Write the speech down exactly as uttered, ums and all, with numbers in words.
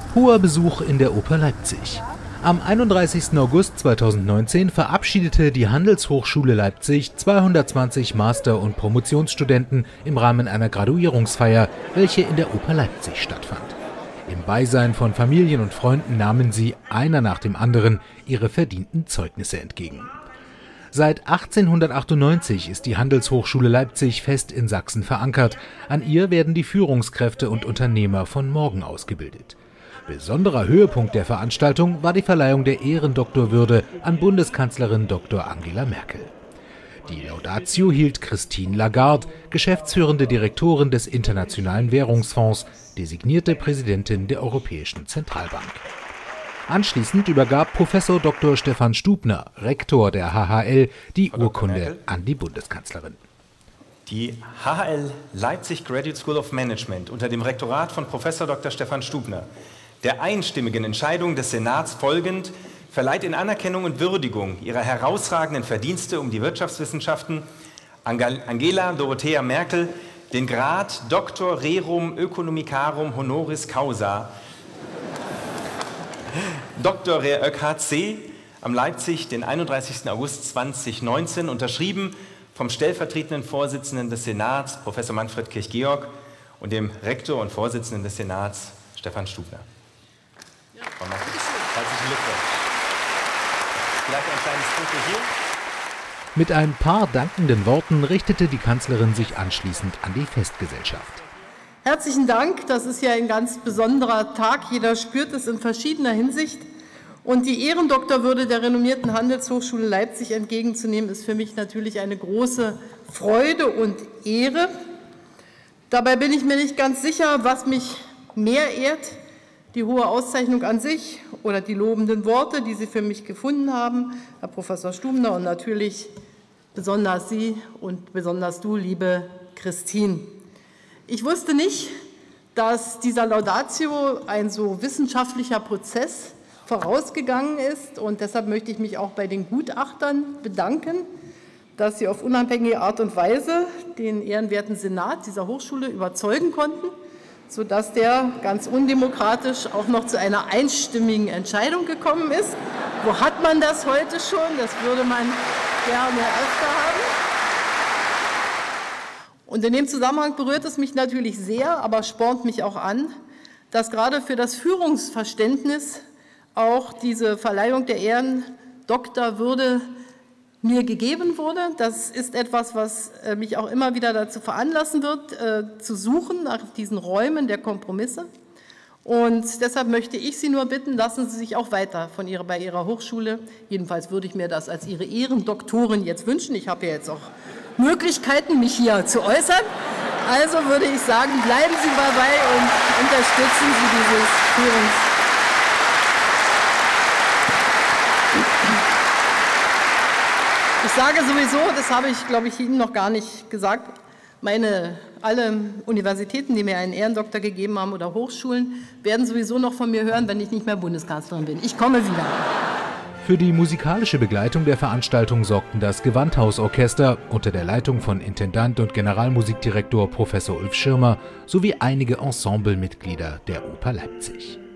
Hoher Besuch in der Oper Leipzig. Am einunddreißigsten August zweitausendneunzehn verabschiedete die Handelshochschule Leipzig zweihundertzwanzig Master- und Promotionsstudenten im Rahmen einer Graduierungsfeier, welche in der Oper Leipzig stattfand. Im Beisein von Familien und Freunden nahmen sie, einer nach dem anderen, ihre verdienten Zeugnisse entgegen. Seit achtzehnhundertachtundneunzig ist die Handelshochschule Leipzig fest in Sachsen verankert. An ihr werden die Führungskräfte und Unternehmer von morgen ausgebildet. Besonderer Höhepunkt der Veranstaltung war die Verleihung der Ehrendoktorwürde an Bundeskanzlerin Doktor Angela Merkel. Die Laudatio hielt Christine Lagarde, geschäftsführende Direktorin des Internationalen Währungsfonds, designierte Präsidentin der Europäischen Zentralbank. Anschließend übergab Professor Doktor Stefan Stubner, Rektor der H H L, die Urkunde an die Bundeskanzlerin. Die H H L Leipzig Graduate School of Management unter dem Rektorat von Professor Doktor Stefan Stubner, der einstimmigen Entscheidung des Senats folgend, verleiht in Anerkennung und Würdigung ihrer herausragenden Verdienste um die Wirtschaftswissenschaften Angela Dorothea Merkel den Grad Doctor Rerum Oeconomicarum Honoris Causa Doktor Rer Ö K C am Leipzig den einunddreißigsten August zweitausendneunzehn, unterschrieben vom stellvertretenden Vorsitzenden des Senats, Professor Manfred Kirch-Georg, und dem Rektor und Vorsitzenden des Senats, Stefan Stubner. Ja. Herzlichen Glückwunsch. Vielleicht ein kleines Foto hier. Mit ein paar dankenden Worten richtete die Kanzlerin sich anschließend an die Festgesellschaft. Herzlichen Dank, das ist ja ein ganz besonderer Tag, jeder spürt es in verschiedener Hinsicht. Und die Ehrendoktorwürde der renommierten Handelshochschule Leipzig entgegenzunehmen, ist für mich natürlich eine große Freude und Ehre. Dabei bin ich mir nicht ganz sicher, was mich mehr ehrt, die hohe Auszeichnung an sich oder die lobenden Worte, die Sie für mich gefunden haben, Herr Professor Stubner, und natürlich besonders Sie und besonders du, liebe Christine. Ich wusste nicht, dass dieser Laudatio ein so wissenschaftlicher Prozess vorausgegangen ist, und deshalb möchte ich mich auch bei den Gutachtern bedanken, dass sie auf unabhängige Art und Weise den ehrenwerten Senat dieser Hochschule überzeugen konnten, sodass der ganz undemokratisch auch noch zu einer einstimmigen Entscheidung gekommen ist. Wo hat man das heute schon? Das würde man gerne öfter haben. Und in dem Zusammenhang berührt es mich natürlich sehr, aber spornt mich auch an, dass gerade für das Führungsverständnis auch diese Verleihung der Ehrendoktorwürde mir gegeben wurde. Das ist etwas, was mich auch immer wieder dazu veranlassen wird, zu suchen nach diesen Räumen der Kompromisse. Und deshalb möchte ich Sie nur bitten, lassen Sie sich auch weiter von ihrer, bei Ihrer Hochschule, jedenfalls würde ich mir das als Ihre Ehrendoktorin jetzt wünschen, ich habe ja jetzt auch Möglichkeiten, mich hier zu äußern. Also würde ich sagen, bleiben Sie dabei und unterstützen Sie dieses Führungs. Ich sage sowieso, das habe ich, glaube ich, Ihnen noch gar nicht gesagt, meine, alle Universitäten, die mir einen Ehrendoktor gegeben haben oder Hochschulen, werden sowieso noch von mir hören, wenn ich nicht mehr Bundeskanzlerin bin. Ich komme wieder. Für die musikalische Begleitung der Veranstaltung sorgten das Gewandhausorchester unter der Leitung von Intendant und Generalmusikdirektor Professor Ulf Schirmer sowie einige Ensemblemitglieder der Oper Leipzig.